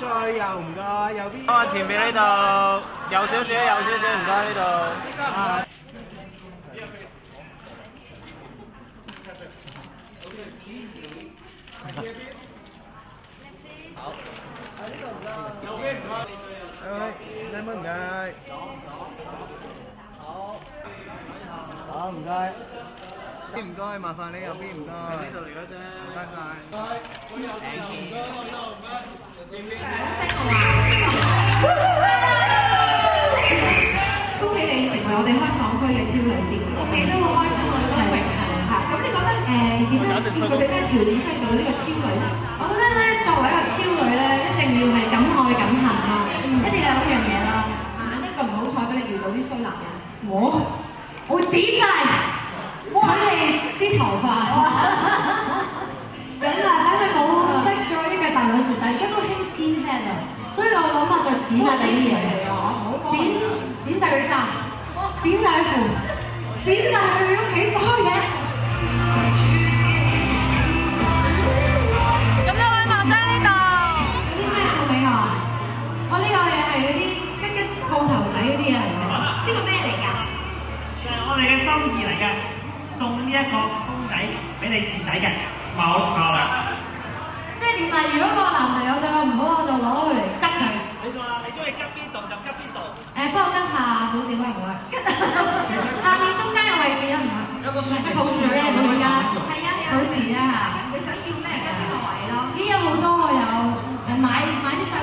再右唔該，右邊。 啊，前邊呢度，右少少，右少少，唔該呢度。啊。好。喺呢度唔該。右邊唔該。2蚊唔該。好。好，唔該。唔該，麻煩你右邊唔該。喺呢度嚟嗰啫。唔該晒。唔該。 恭喜你成為我哋香港區嘅超女士，我自己都好開心，我覺得榮幸嚇。咁你覺得點樣要具備咩條件先做到呢個超女咧？我覺得咧，作為一個超女咧，一定要係敢愛敢恨啊！一定有一樣嘢啦，一個唔好彩俾你遇到啲衰男人，我會指責佢哋啲頭髮。咁啊，等佢冇得咗呢個大兩船，但係而家都興 skin head 啊，所以我諗下再剪下你啲嘢，剪晒佢衫，剪晒佢褲，剪晒佢屋企所有嘢。咁多位麻姐呢度，有啲咩送俾我？我呢個嘢係嗰啲吉吉個頭仔嗰啲嘢嚟嘅，呢個咩嚟㗎？ 我哋嘅心意嚟嘅，送呢一個公仔俾你自仔嘅，冇錯啦。 即係點啊？如果個男朋友對我唔好，我就攞佢嚟吉佢。 冇錯啦，你中意吉邊度就吉邊度。 幫我吉下少少啦，唔該。吉下面中間嘅位置啊，唔該。 有個樹抱住啫，唔好而家。係啊，抱住啊。 你想要咩？吉邊個位咯？ 咦，有好多我有買啲細